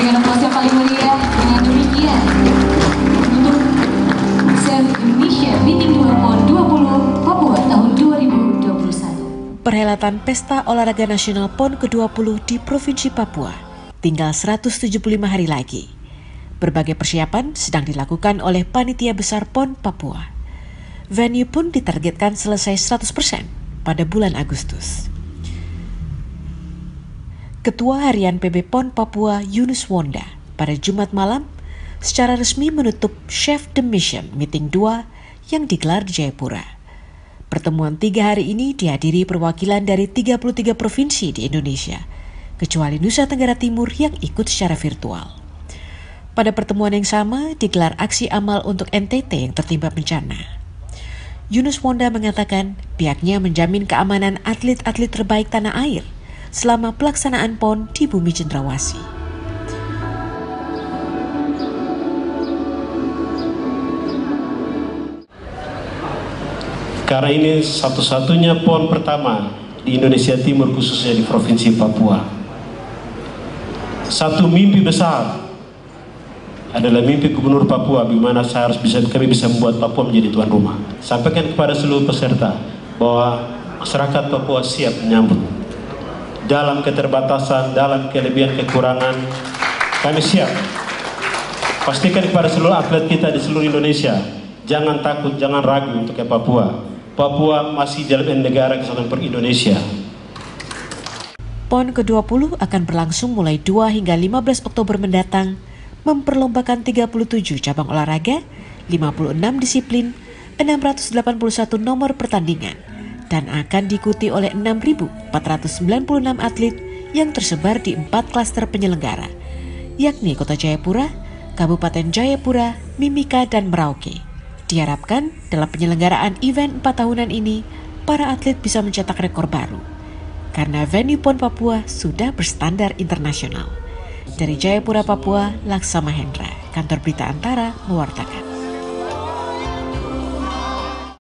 Berikan aplaus yang paling meriah. Dengan demikian, untuk Serve Indonesia Meeting 2 PON 20 Papua tahun 2021. Perhelatan Pesta Olahraga Nasional PON ke-20 di Provinsi Papua tinggal 175 hari lagi. Berbagai persiapan sedang dilakukan oleh Panitia Besar PON Papua. Venue pun ditargetkan selesai 100% pada bulan Agustus. Ketua Harian PB PON Papua Yunus Wonda pada Jumat malam secara resmi menutup Chef the Mission Meeting 2 yang digelar di Jayapura. Pertemuan 3 hari ini dihadiri perwakilan dari 33 provinsi di Indonesia, kecuali Nusa Tenggara Timur yang ikut secara virtual. Pada pertemuan yang sama digelar aksi amal untuk NTT yang tertimpa bencana. Yunus Wonda mengatakan pihaknya menjamin keamanan atlet-atlet terbaik tanah air selama pelaksanaan PON di Bumi Cendrawasih. Karena ini satu-satunya PON pertama di Indonesia Timur, khususnya di Provinsi Papua. Satu mimpi besar adalah mimpi Gubernur Papua, di mana kami bisa membuat Papua menjadi tuan rumah. Sampaikan kepada seluruh peserta bahwa masyarakat Papua siap menyambut. Dalam keterbatasan, dalam kelebihan kekurangan, kami siap. Pastikan kepada seluruh atlet kita di seluruh Indonesia, jangan takut, jangan ragu untuk ke Papua. Papua masih dalam negara kesatuan per-Indonesia. PON ke-20 akan berlangsung mulai 2 hingga 15 Oktober mendatang, memperlombakan 37 cabang olahraga, 56 disiplin, 681 nomor pertandingan, dan akan diikuti oleh 6.496 atlet yang tersebar di 4 klaster penyelenggara, yakni Kota Jayapura, Kabupaten Jayapura, Mimika, dan Merauke. Diharapkan dalam penyelenggaraan event 4 tahunan ini, para atlet bisa mencetak rekor baru, karena venue PON Papua sudah berstandar internasional. Dari Jayapura, Papua, Laksama Hendra, Kantor Berita Antara, mewartakan.